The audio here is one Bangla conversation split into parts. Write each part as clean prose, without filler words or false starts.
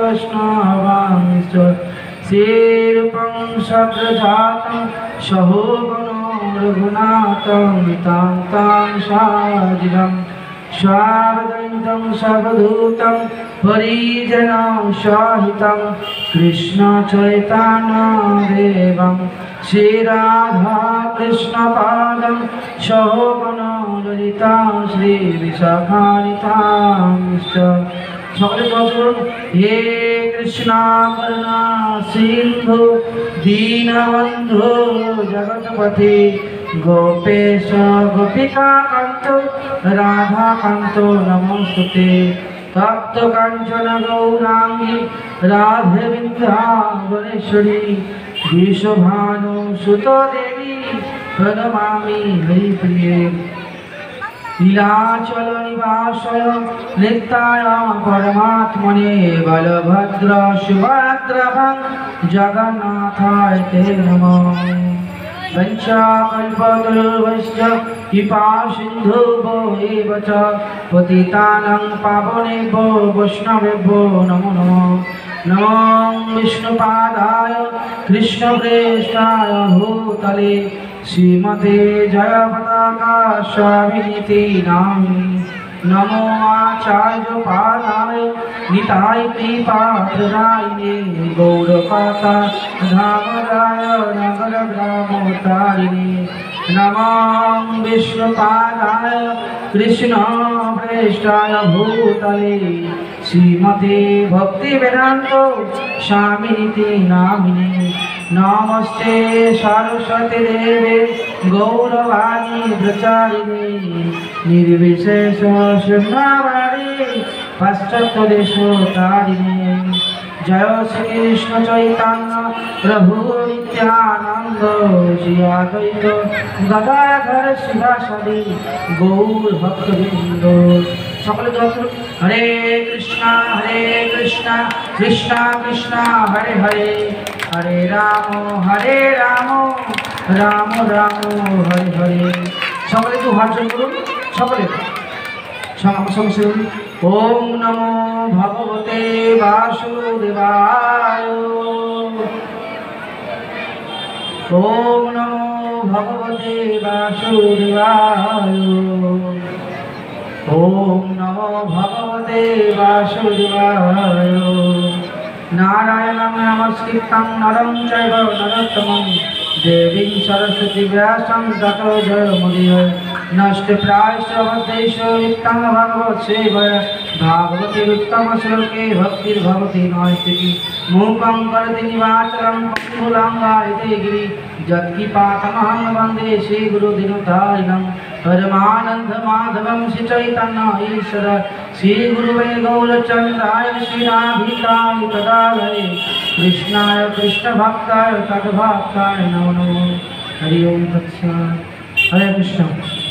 वैष्णवांश्च श्रीरूपं सग्रजातं सहोगणो रघुनाथं तं तं साजितं स्वावदन्तं सर्वदूतं परिजनं सहितं कृष्णचैतन्यदेवं श्रीराधा कृष्णपादं सहोगणो ललिता श्रीविशाखान्वितांश्च সকলে বলুন হে কৃষ্ণ করুণা সিন্ধু দীনবন্ধু জগৎপতি গোপেশ গোপিকা কান্ত রাধা কান্ত নমস্তুতে তপ্ত কাঞ্চন গৌরাঙ্গী রাধে বৃন্দাবনেশ্বরী বিশ্বভানু সুত দেবী প্রণমামি হরিপ্রিয়ে লীলাচল নিবাসয় নিত্যায় পরমাত্মনে বলভদ্র সুভদ্রভং জগন্নাথায় তে নমঃ পঞ্চকল্পতরুভ্যশ্চ কৃপা সিন্ধুভ্যো এব চ পতিতানাং পাবনেভ্যো বৈষ্ণবেভ্যো নমো নমঃ নমো বিষ্ণুপাদায় কৃষ্ণপ্রেষ্ঠায় ভূতলে श्रीमते जय पताका स्वामिनिति नामिने नमो आचार्य पादाय निताय कृपाप्रदायिने गौरपाता धामराय नगर ग्रामोत्तारिणे नमो विष्णुपादाय कृष्ण प्रेष्ठाय भूतले श्रीमते भक्तिवेदान्त स्वामिनिति नामिने नमस्ते सरस्वती देवे गौरवाणी प्रचारिणे निर्विशेष शून्यवादी पाश्चात्यदेशतारिणे जय श्री कृष्ण चैतन्य प्रभु नित्यानंद श्री अद्वैत गदाधर शिवासादि गौर भक्तवृंद সকলে জপ হরে কৃষ্ণ কৃষ্ণ কৃষ্ণ হরে হরে हरे राम राम राम हरे हरे সকলে একটু ভাষণ করুন সকলে সঙ্গে ওম নমো ভগবতে বাসুদেবায় ওম নমো ভগবতে বাসুদেবায় ओम नमो भगवते वासुदेवाय नारायणं नमस्कृतं नरं चैव नरोत्तमं देवीं सरस्वती व्यासं ततो जयमुदीरये नष्टे प्रायश्च भक्तेषु युक्तं भगवत्सेवया भागवतेरुत्तम श्लोके भक्तिर्भवति नैष्टिकी मूकं करोति निवाचलं पङ्गुलङ्घयते गिरि यत्किपातमहं वन्दे श्रीगुरुदिनोद्धारिणं परमानंद माधवं श्री चैतन्य ईश्वर श्री गुरुवे गौरचंद्राय श्रीराधिकाय तदालये कृष्णाय कृष्ण भक्ताय तद्भक्ताय नमो नमः हरि ओम तत्सत् हरे कृष्ण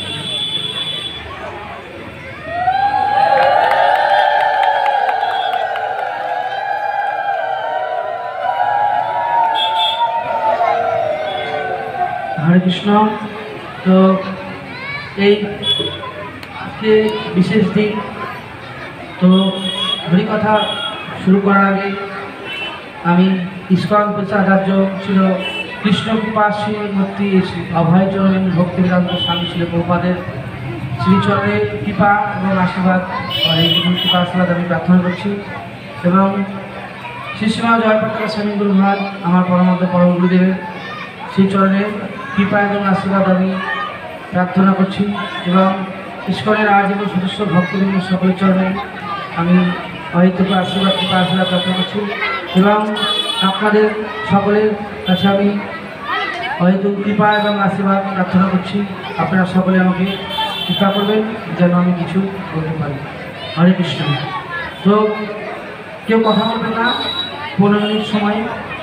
हरे कृष्ण। तो এই আজকে বিশেষ দিন, তো হরিকথা শুরু করার আগে আমি ইস্কন প্রচারাচার্য ছিল কৃষ্ণকৃপাশ্রী মূর্তি অভয়চরণ ভক্তিবেদান্ত স্বামী ছিল প্রভুপাদের শ্রীচরণে কৃপা এবং আশীর্বাদ এই কৃপা আশীর্বাদ আমি প্রার্থনা করছি এবং শ্রীশ্রীমা জয়প্রকাশ স্বামী গুরু মহারাজ আমার পরমাত্ম পরম গুরুদেবের শ্রীচরণে কৃপা এবং আশীর্বাদ আমি প্রার্থনা করছি এবং ইস্কনের আজীবন সদস্য ভক্তবৃন্দ সকলের চরণে আমি অহেতুক আশীর্বাদ কৃপা আশীর্বাদ প্রার্থনা করছি এবং আপনাদের সকলের কাছে আমি অহেতুক কৃপা এবং আশীর্বাদ প্রার্থনা করছি। আপনারা সকলে আমাকে কৃপা করবেন যেন আমি কিছু বলতে পারি। হরে কৃষ্ণ। তো কেউ কথা বলবেন না, 15 মিনিট সময়।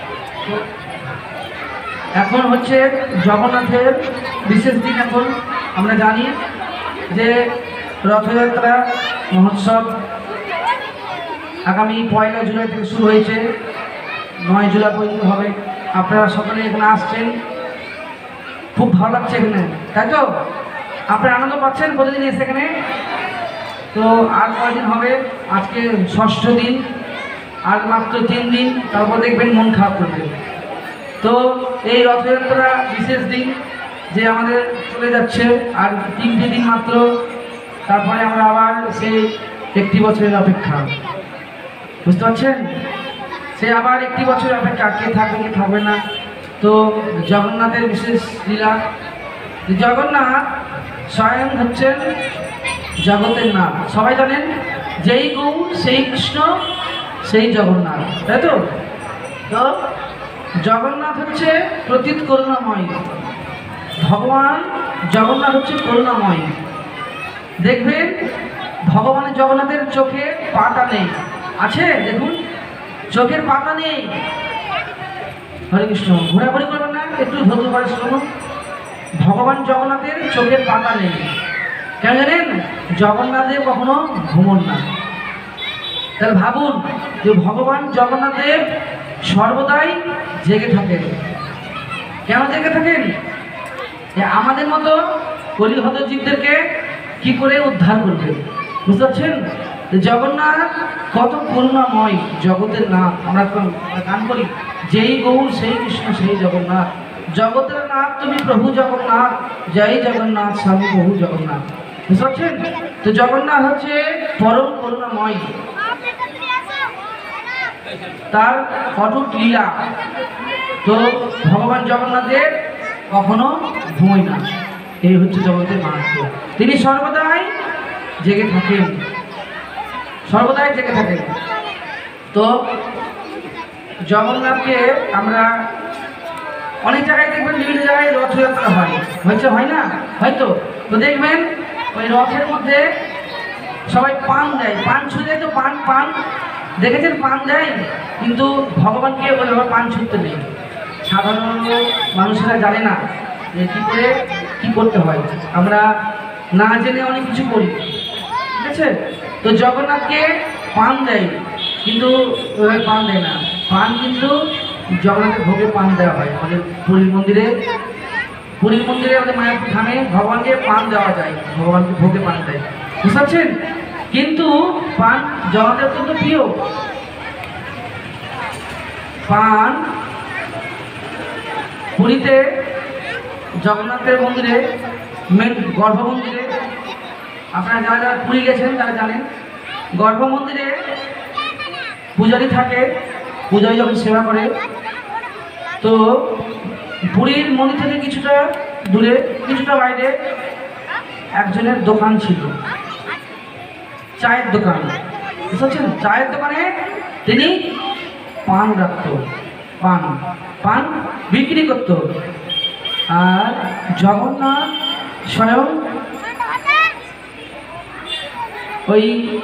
এখন হচ্ছে জগন্নাথের বিশেষ দিন। এখন আমরা জানি যে রথযাত্রা মহোৎসব আগামী 1 জুলাই থেকে শুরু হয়েছে, 9 জুলাই পর্যন্ত হবে। আপনারা সকলে এখানে আসছেন, খুব ভালো লাগছে এখানে, তাই তো? আপনারা আনন্দ পাচ্ছেন প্রতিদিন এসে এখানে। তো আর কয়েকদিন হবে, আজকে 6ষ্ঠ দিন। আর মাত্র 3 দিন, তারপর দেখবেন মন খারাপ করবে। তো এই রথযাত্রা বিশেষ দিন যে আমাদের চলে যাচ্ছে, আর 3টে দিন মাত্র, তারপরে আমরা আবার সেই 1 বছরের অপেক্ষা। বুঝতে পারছেন? সে আবার 1 বছরের অপেক্ষা, কে থাকবে কে থাকবে না। তো জগন্নাথের বিশেষ লীলা, জগন্নাথ স্বয়ং হচ্ছেন জগতের নাথ। সবাই জানেন, যেই গৌর সেই কৃষ্ণ সেই জগন্নাথ, তাই তো? তো জগন্নাথ হচ্ছে প্রতীত করুণাময়, ভগবান জগন্নাথ হচ্ছে করুণাময়। দেখবেন ভগবানের জগন্নাথের চোখে পাতা নেই, আছে দেখুন, চোখের পাতা নেই। হরে কৃষ্ণ, ঘোরাঘুরি করবেন না, একটু ধৈর্য করে শুনুন। ভগবান জগন্নাথের চোখের পাতা নেই, কেন জানেন? জগন্নাথদেব কখনো ঘুমন না। তাহলে ভাবুন যে ভগবান জগন্নাথদেব সর্বদাই জেগে থাকেন। কেন জেগে থাকেন? আমাদের মতো কলিহত জীবদেরকে কি করে উদ্ধার করবে, বুঝতে পারছেন? জগন্নাথ কত করুণাময়, জগতের নাথ। আমরা গান করি, যেই গৌর সেই কৃষ্ণ সেই জগন্নাথ, জগতের নাথ তুমি প্রভু জগন্নাথ, জয় জগন্নাথ স্বামী প্রভু জগন্নাথ। বুঝতে পারছেন? তো জগন্নাথ হচ্ছে পরম করুণাময়, তার অটুট লীলা। তো ভগবান জগন্নাথের কখনো ঘুমোয় না, এই হচ্ছে জগতের মাহাত্ম্য। তিনি সর্বদাই জেগে থাকেন, সর্বদাই জেগে থাকেন। তো জগন্নাথকে আমরা অনেক জায়গায় দেখবেন, বিভিন্ন জায়গায় রথযাত্রা হয়, হয়েছে হয় না হয়তো? তো দেখবেন ওই রথের মধ্যে সবাই পান দেয়, পান ছুঁয়ে দেয়। তো পান পান দেখেছেন, পান দেয়, কিন্তু ভগবানকে ওইভাবে পান ছুঁতে নেই। সাধারণত মানুষেরা জানে না যে কী করে কী করতে হয়, আমরা না জেনে অনেক কিছু করি, ঠিক আছে? তো জগন্নাথকে পান দেয়, কিন্তু ওইভাবে পান দেয় না। পান কিন্তু জগন্নাথের ভোগে পান দেওয়া হয়। আমাদের পুরীর মন্দিরে আমাদের মায়াপুর ধামে ভগবানকে পান দেওয়া যায়, ভগবানকে ভোগে পান দেয়, বুঝতে পারছেন? কিন্তু পান জগন্নাথের অত্যন্ত প্রিয়। পান পুরীতে জগন্নাথের মন্দিরে, মেন গর্ভ মন্দিরে, আপনারা যারা যারা পুরী গেছেন তারা জানেন, গর্ভ মন্দিরে পূজারী থাকে, পূজারী যখন সেবা করে, তো পুরীর মন্দির থেকে কিছুটা দূরে, কিছুটা বাইরে একজনের দোকান ছিল, চায়ের দোকান, বুঝতে চায়ের দোকানে তিনি পান রাখত, পান পান বিক্রি করত। আর জগন্নাথ স্বয়ং ওই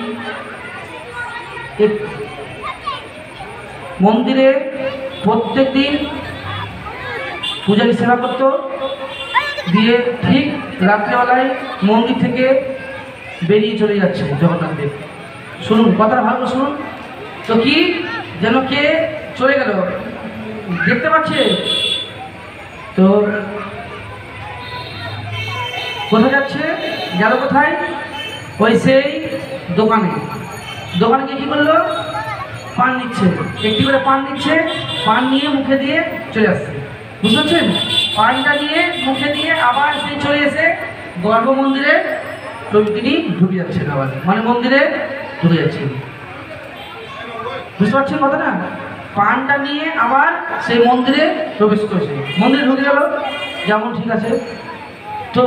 মন্দিরে প্রত্যেক দিন পূজারী সেবা করত, দিয়ে ঠিক রাত্রেবেলায় মন্দির থেকে বেরিয়ে চলে যাচ্ছে জগন্নাথ দেব। শুনুন, কথাটা ভালো শুনুন। তো কি যেন কে চলে গেল, দেখতে পাচ্ছে তো, কোথায় যাচ্ছে, গেল কোথায়? ওই সেই দোকানে। দোকানে গিয়ে কী করলো? পান নিচ্ছে, একটি করে পান নিচ্ছে, পান নিয়ে মুখে দিয়ে চলে আসছে, বুঝতে পারছেন? পানটা নিয়ে মুখে দিয়ে আবার সেই চলে এসে গর্ভ মন্দিরে তিনি ঢুকে যাচ্ছেন, আবার মানে মন্দিরে ঢুকে যাচ্ছেন, বুঝতে পারছেন কথাটা? পানটা নিয়ে আবার সেই মন্দিরে প্রবেশ করছে, মন্দিরে ঢুকে গেল, যেমন ঠিক আছে। তো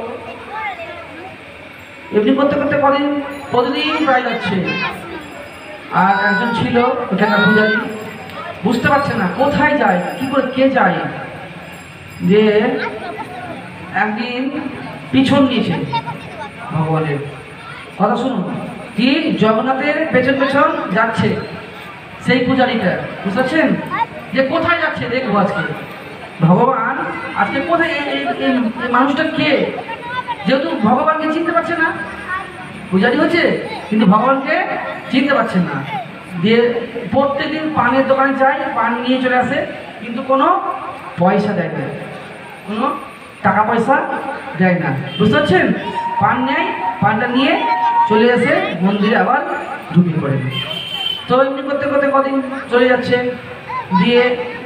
এমনি করতে করতে প্রতিদিন প্রায় যাচ্ছে। আর একজন ছিল ওখানে পূজারী, বুঝতে পারছে না কোথায় যায়, কি করে কে যায়, যে একদিন পিছন নিয়েছে ভগবানের। কথা শুনুন, কি জগন্নাথের পেছন পেছন যাচ্ছে সেই পূজারীটা, বুঝতে পারছেন? যে কোথায় যাচ্ছে দেখবো আজকে, ভগবান আজকে কোথায়, এই মানুষটা কে? যেহেতু ভগবানকে চিনতে পারছে না, পূজারী হচ্ছে কিন্তু ভগবানকে চিনতে পারছেন না, দিয়ে প্রত্যেকদিন পানের দোকানে যায়, পান নিয়ে চলে আসে, কিন্তু কোনো পয়সা দেয় না, কোনো টাকা পয়সা দেয় না, বুঝতে পারছেন? পান নেয়, পানটা নিয়ে চলে আসে মন্দিরে, আবার ঢুকে পড়ে। তো এমনি করতে করতে কদিন চলে যাচ্ছে, দিয়ে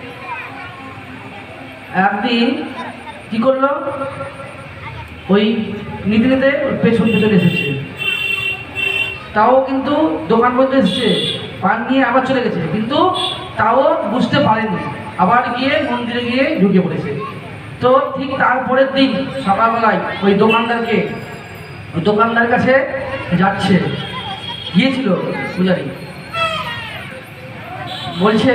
একদিন কি করলো, ওই নিতে নিতে পেছন পেছন এসেছে, তাও কিন্তু দোকান পর্যন্ত এসেছে, পান নিয়ে আবার চলে গেছে, কিন্তু তাও বুঝতে পারেনি, আবার গিয়ে মন্দিরে গিয়ে ঢুকে পড়েছে। তো ঠিক তারপরের দিন সকালবেলায় ওই দোকানদার কাছে যাচ্ছে, গিয়েছিল পূজারি, বলছে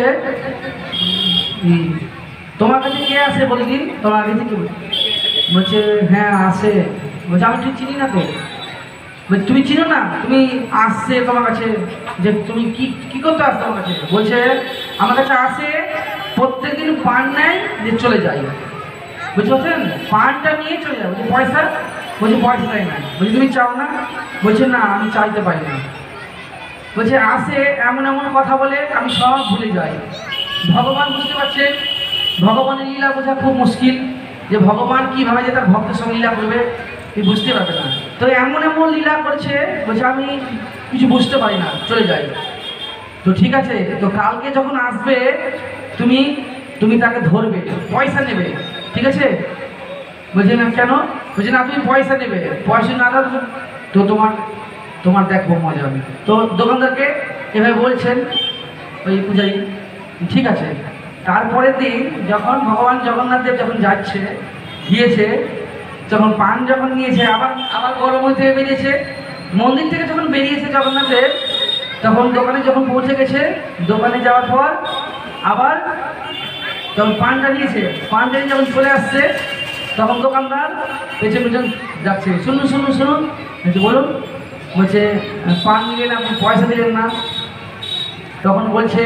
তোমার কাছে কে আসে বলিনি, তোমার কাছে কি বলছে, হ্যাঁ আসে। বলছে আমি তুই চিনি না তো। বলছে তুমি চিনো না, তুমি আসছে তোমার কাছে, যে তুমি কি কি করতে আসছো আমার কাছে? বলছে আমার কাছে আসে, প্রত্যেকদিন পান নেয়, যে চলে যায়, বুঝতে পারছেন, পানটা নিয়ে চলে যায়। বলছে পয়সা? বলছে পয়সা দেয় না। বলছে তুমি চাও না? বলছে না আমি চাইতে পারি না। বলছে আসে, এমন এমন কথা বলে আমি সব ভুলে যাই। ভগবান বুঝতে পারছেন, ভগবানের লীলা বোঝা খুব মুশকিল, যে ভগবান কীভাবে যে তার ভক্তের সঙ্গে লীলা করবে তুই বুঝতে পারবে না। তো এমন এমন লীলা করছে, বলছে আমি কিছু বুঝতে পারি না, চলে যাই। তো ঠিক আছে, তো কালকে যখন আসবে তুমি তাকে ধরবে, পয়সা নেবে, ঠিক আছে? বলছে না কেন? বলছে না তুমি পয়সা নেবে, পয়সা না দাও তো তোমার দেখবো মজা হবে। তো দোকানদারকে এভাবে বলছেন ওই পূজারী, ঠিক আছে। তারপরের দিন যখন ভগবান জগন্নাথ দেব যখন গিয়েছে, যখন পান যখন নিয়েছে, আবার গরম থেকে বেরিয়েছে, মন্দির থেকে যখন বেরিয়েছে জগন্নাথ দেব, তখন দোকানে যখন পৌঁছে গেছে, দোকানে যাওয়ার পর আবার যখন পানটা নিয়েছে, পানটা নিয়ে যখন চলে আসছে, তখন দোকানদার পেছন পেছন যাচ্ছে, শুনুন শুনুন শুনুন, বলুন। বলছে পান নিলেন, আপনি পয়সা দিলেন না। তখন বলছে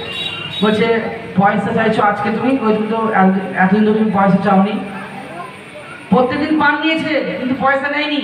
পয়সা চাইছো আজকে তুমি, ওই তুমি তো এতদিন তো তুমি পয়সা চাওনি, প্রত্যেকদিন পান নিয়েছে কিন্তু পয়সা নেয়নি,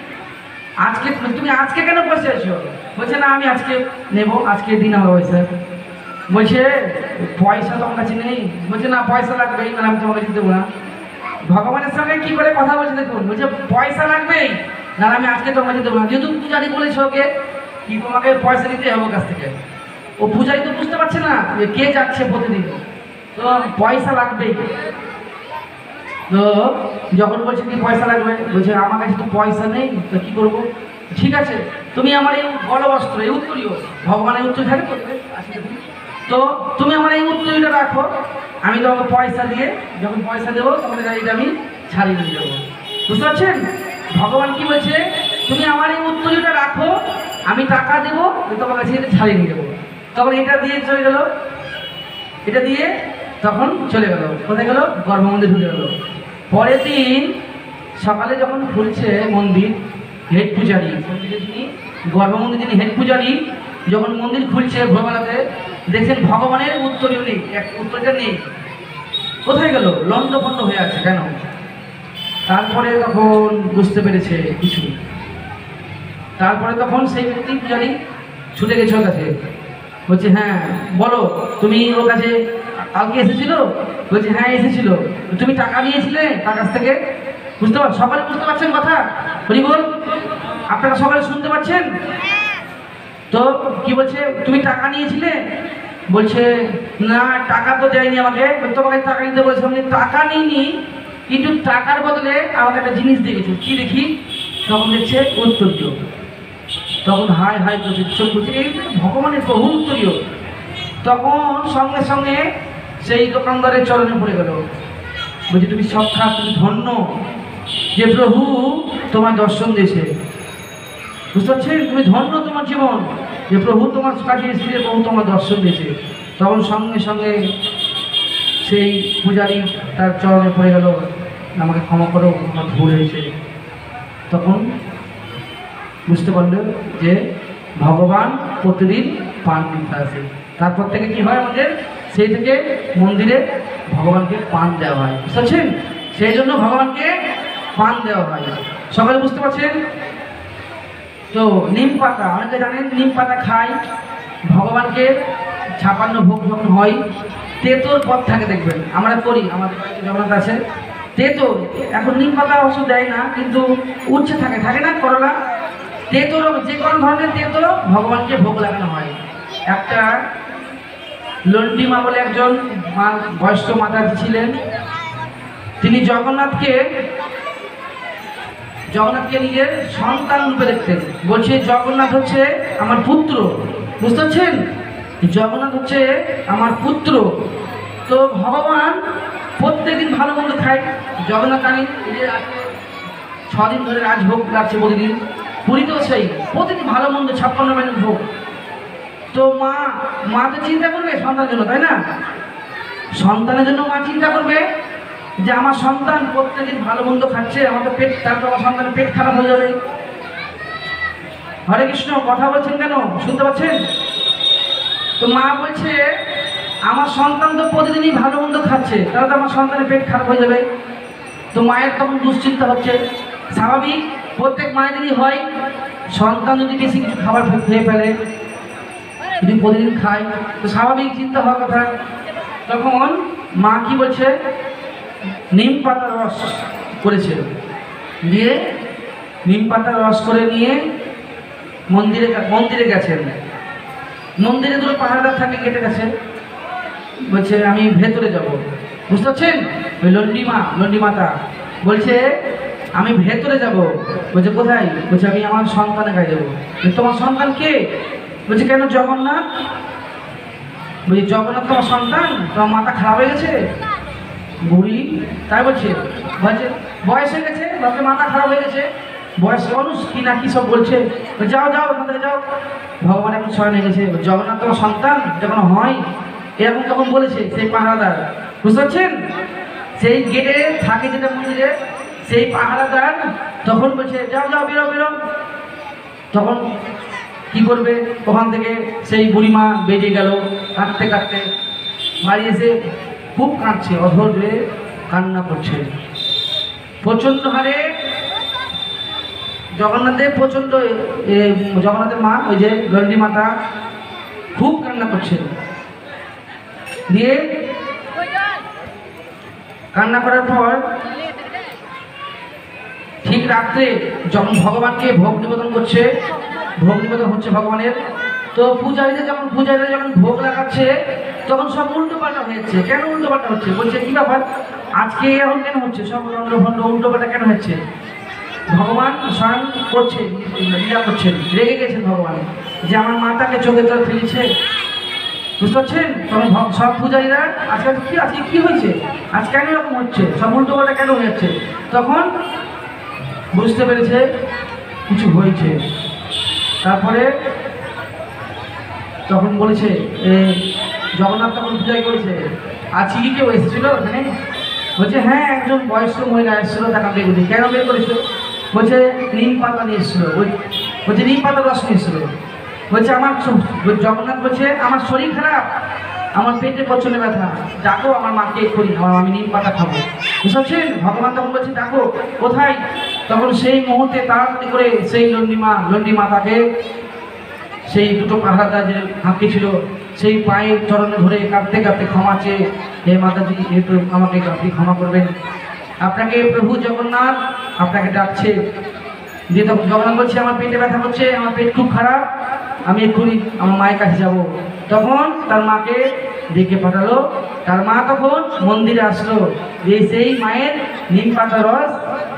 তুমি আজকে কেন পয়সা চাইছো? বলছে না আমি আজকে নেবো, আজকে দিন আমার পয়সা। বলছে পয়সা তোমার কাছে নেই? বলছে না পয়সা লাগবেই, না আমি তোমার কাছে দেবো না। ভগবানের সঙ্গে কি করে কথা বলছে দেখুন, বলছে পয়সা লাগবেই, না আমি আজকে তোমার কাছে দেবো না। যেহেতু পূজারি বলেছে ওকে কি তোমাকে পয়সা দিতে হবে কাছ থেকে, ও পূজারি তো বুঝতে পারছে না যে কে যাচ্ছে প্রতিদিন, তো পয়সা লাগবেই। তো যখন বলছে কি পয়সা লাগবে, বলছে আমার কাছে তো পয়সা নেই, তো কি করবো? ঠিক আছে তুমি আমার এই গলবস্ত্র, এই উত্তরীয়, ভগবানের উত্তর থাকে তো তুমি আমার এই উত্তরীয়টা রাখো, আমি তোমাকে পয়সা দিয়ে, যখন পয়সা দেবো তখন এটা আমি ছাড়িয়ে নিয়ে যাবো। বুঝতে পারছেন ভগবান কি বলছে, তুমি আমার এই উত্তরীয়টা রাখো, আমি টাকা দেবো, তোমার কাছে এটা ছাড়িয়ে নিয়ে যাবো। তখন এটা দিয়ে চলে গেল, এটা দিয়ে তখন চলে গেল, কোথায় গেল? গর্ভমন্দির ঢুকে গেল। পরের দিন সকালে যখন খুলছে মন্দির, হেড পূজারী গর্ভমন্দির যিনি হেড পূজারী, যখন মন্দির খুলছে ভোরবেলাতে, দেখছেন ভগবানের উত্তরীয় নেই, উত্তরটা নেই, কোথায় গেল? লন্ডভন্ড হয়ে আছে কেন? তারপরে তখন বুঝতে পেরেছে কিছু, তারপরে তখন সেই ব্যক্তি পূজারী ছুটে গেছে ওর কাছে, বলছে হ্যাঁ বলো, তুমি ওর কাছে কালকে এসেছিল? বলছে হ্যাঁ এসেছিল। তুমি টাকা নিয়েছিলে তার কাছ থেকে? সকালে বুঝতে পারছেন কথা? বলি বল, আপনারা সকালে শুনতে পাচ্ছেন তো? কি বলছে, তুমি টাকা নিয়েছিলে? বলছে না টাকা তো দেয়নি আমাকে। তোমাকে টাকা নিতে বলছে। আমি টাকা নিইনি, কিন্তু টাকার বদলে আমাকে একটা জিনিস দিয়েছে। কি দেখি? তখন দেখছে উত্তরীয়। তখন হাই হাই করছে, চোখ করছে, এই ভগবানের প্রভু উত্তরীয়। তখন সঙ্গে সঙ্গে সেই দোকানদারের চরণে পড়ে গেল, বলছে তুমি সাক্ষাৎ, তুমি ধন্য যে প্রভু তোমার দর্শন দিয়েছে। বুঝতে পারছেন? তুমি ধন্য তোমার জীবন, যে প্রভু তোমার কাছে এসেছে, প্রভু তোমার দর্শন দিয়েছে। তখন সঙ্গে সঙ্গে সেই পূজারী তার চরণে পড়ে গেল, আমাকে ক্ষমা করো, আমার ভুল হয়েছে। তখন বুঝতে পারল যে ভগবান প্রতিদিন পান দিতে আসে। তারপর থেকে কি হয় আমাদের, সেই থেকে মন্দিরে ভগবানকে পান দেওয়া হয়। বুঝতে পারছেন? সেই জন্য ভগবানকে পান দেওয়া হয়। সকালে বুঝতে পারছেন তো? নিম পাতা, অনেকে জানেন নিম পাতা খায় ভগবানকে 56 ভোগ যখন হয়, তেতোর পথ থাকে দেখবেন, আমরা করি, আমাদের বাড়িতে জগন্নাথ আছে তেতো। এখন নিম পাতা অবশ্য দেয় না, কিন্তু উচ্ছে থাকে না করলা, তেতোর যে কোনো ধরনের তেতো ভগবানকে ভোগ লাগানো হয়। একটা লন্ডিমা বলে একজন বয়স্ক মাতা ছিলেন। তিনি জগন্নাথকে নিজের সন্তান রূপে দেখতেন। বলছে জগন্নাথ হচ্ছে আমার পুত্র, বুঝতে পারছেন? জগন্নাথ হচ্ছে আমার পুত্র। তো ভগবান প্রত্যেকদিন ভালো মন্দ খায়। জগন্নাথ আনি 6 দিন ধরে রাজভোগ লাগছে প্রতিদিন, পুরীতেও সেই প্রতিদিন ভালো মন্দ 56 মেনু ভোগ। তো মা তো চিন্তা করবে সন্তানের জন্য, তাই না? সন্তানের জন্য মা চিন্তা করবে যে আমার সন্তান প্রত্যেকদিন ভালো মন্দ খাচ্ছে, আমার তো পেট, তারপর আমার সন্তানের পেট খারাপ হয়ে যাবে। হরে কৃষ্ণ, কথা বলছেন কেন? শুনতে পাচ্ছেন? তো মা বলছে আমার সন্তান তো প্রতিদিনই ভালো মন্দ খাচ্ছে, তাহলে তো আমার সন্তানের পেট খারাপ হয়ে যাবে। তো মায়ের তখন দুশ্চিন্তা হচ্ছে। স্বাভাবিক, প্রত্যেক মায়েদেরই হয়, সন্তান যদি বেশি কিছু খাবার খেয়ে ফেলে, যদি প্রতিদিন খায়, তো স্বাভাবিক চিন্তা হওয়ার কথা। তখন মা কি বলছে, নিম পাতার রস করেছে, দিয়ে নিম পাতার রস করে নিয়ে মন্দিরে গেছেন। মন্দিরে 2 পাহাড়দার থাকে, কেটে গেছে। বলছে আমি ভেতরে যাব, বুঝতে পারছেন? ওই লন্ডি মাতা বলছে আমি ভেতরে যাব। বলছে কোথায়? বলছে আমি আমার সন্তানের কাছে যাবো। তোমার সন্তান কে? বলছে কেন জগন্নাথ? বলছি জগন্নাথ তোমার সন্তান? তোমার মাথা খারাপ হয়ে গেছে বুড়ি? তাই বলছে বয়স হয়ে গেছে, বাপরে মাথা খারাপ হয়ে গেছে, বয়স মানুষ কি না কি সব বলছে। যাও ওখান থেকে যাও, ভগবান এখন শয়ন হয়ে গেছে। জগন্নাথ তোমার সন্তান যখন হয় এরকম তখন বলেছে সেই পাহারাদার, বুঝতে পারছেন? সেই গেটে থাকে যেটা মন্দিরে, সেই পাহারাদার তখন বলছে যাও বেরো। তখন কি করবে? ওখান থেকে সেই বুড়িমা বেরিয়ে গেল কাঁদতে বাড়ি এসে খুব কাঁদছে, অধৈর্যে কান্না করছে প্রচণ্ড হারে। জগন্নাথের মা, ওই যে লন্ডি মাতা, খুব কান্না করছে। দিয়ে কান্না করার পর ঠিক রাত্রে যখন ভগবানকে ভোগ নিবেদন হচ্ছে ভগবানের, তো পূজারীরা যখন ভোগ লাগাচ্ছে তখন সব উল্টো পাল্টা হয়েছে। কেন উল্টো পাল্টা হচ্ছে? বলছে কি ব্যাপার, আজকে এখন কেন হচ্ছে? সব উল্টো পাল্টা কেন হচ্ছে? ভগবান স্বয়ং করছে, লীলা করছেন, রেগে গেছেন ভগবান যে আমার মাতাকে চোখে জল ফেলেছে, বুঝতে পারছেন? তখন সব পূজারীরা আজকে কি হয়েছে, আজ কেন এরকম হচ্ছে, সব উল্টো পাল্টা কেন হচ্ছে? তখন বুঝতে পেরেছে কিছু হয়েছে। তারপরে তখন বলেছে জগন্নাথ তখন পূজাই করেছে, আজকে কি কেউ এসেছিল ওখানে? বলছে হ্যাঁ, একজন বয়স্ক মহিলা এসেছিল, তাকে বের করেছি। কেন বের করেছিল? বলছে নিম পাতা নিয়ে এসেছিল। বলছে নিম পাতার রস নিয়ে এসেছিল। বলছে জগন্নাথ বলছে আমার শরীর খারাপ, আমার পেটে প্রচন্ড ব্যথা, ডাকো আমার মাকে করি, আমি নিম পাতা খাবো। বুঝতে ভগবান তখন বলছে ডাকো, কোথায়? তখন সেই মুহূর্তে তাড়াতাড়ি করে সেই লন্ডি মাতাকে সেই 2 পাহারাদার যে হাঁকি ছিল সেই পায়ের চরণে ধরে কাঁদতে ক্ষমা চেয়ে, হে মাতাজি, একটু আমাকে আপনি ক্ষমা করবেন, আপনাকে প্রভু জগন্নাথ আপনাকে ডাকছে। দিয়ে তখন জগন্নাথ বলছে আমার পেটে ব্যথা হচ্ছে, আমার পেট খুব খারাপ, আমি এক্ষুনি আমার মায়ের কাছে যাব। তখন তার মাকে ডেকে পাঠালো। তার মা তখন মন্দিরে আসলো, যে সেই মায়ের নিম পাতা রস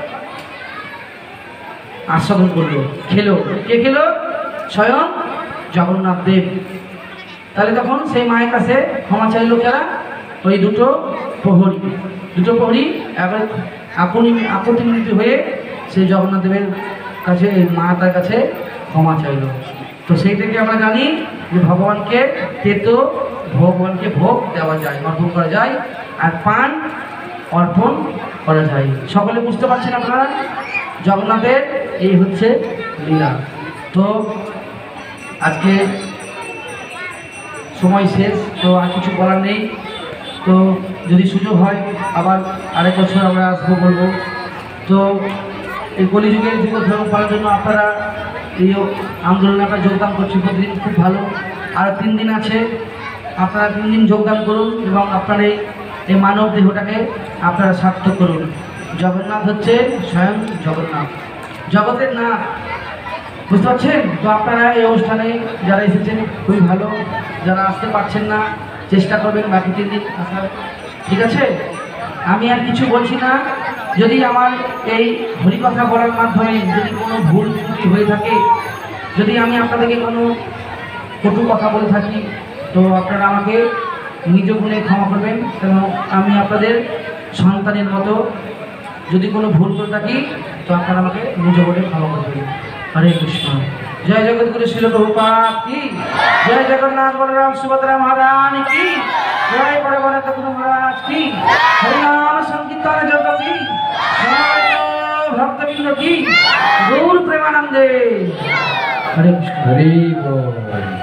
আস্বাদন করলো, খেলো। কে খেলো? স্বয়ং জগন্নাথ দেব। তাহলে তখন সেই মায়ের কাছে ক্ষমা চাইলো কারা? ওই 2 প্রহরী এবার আপত্তি হয়ে সেই জগন্নাথ দেবের কাছে, মাতার কাছে ক্ষমা চাইল। তো সেই থেকে আমরা জানি যে ভগবানকে ভগবানকে ভোগ দেওয়া যায়, অর্পণ করা যায়, আর পান অর্পণ করা যায়। সকলে বুঝতে পারছেন আপনারা? জগন্নাথের এই হচ্ছে লীলা। তো আজকে সময় শেষ, তো আর কিছু বলার নেই। তো যদি সুযোগ হয় আবার আরেক বছর আমরা আসবো, বলবো। তো এই কলিযুগের ধর্ম পাওয়ার জন্য আপনারা এই আন্দোলনে আপনারা যোগদান করছেন প্রতিদিন, খুব ভালো। আর 3 দিন আছে, আপনারা 3 দিন যোগদান করুন এবং আপনার এই মানব দেহটাকে আপনারা সার্থক করুন। জগন্নাথ হচ্ছে স্বয়ং জগন্নাথ, জগতের নাথ। বুঝতে পারছেন? তো আপনারা এই অনুষ্ঠানে যারা এসেছেন খুবই ভালো, যারা আসতে পারছেন না চেষ্টা করবেন বাকি 3 দিন আসার, ঠিক আছে? আমি আর কিছু বলছি না। যদি আমার এই হরিকথা বলার মাধ্যমে যদি কোনো ভুল ত্রুটি হয়ে থাকে, যদি আমি আপনাদেরকে কোনো কটু কথা বলে থাকি, তো আপনারা আমাকে নিজ গুণে ক্ষমা করবেন, কেন আমি আপনাদের সন্তানের মতো। যদি কোনো ভুল করে থাকি তো আপনারা আমাকে নিজ গুণে ক্ষমা করবেন। হরে কৃষ্ণ। জয় জগৎগুরু শিল প্রভুপাদ কি, জয় জগন্নাথ বলরাম সুভদ্রা মহারানী কি, জয় বড় বড় ঠাকুর মহারাজ কি, হরিনাম সংকীর্তন যোগ কি, ভক্তবৃন্দ কি, গৌর প্রেমানন্দে। হরে কৃষ্ণ। হরি বল।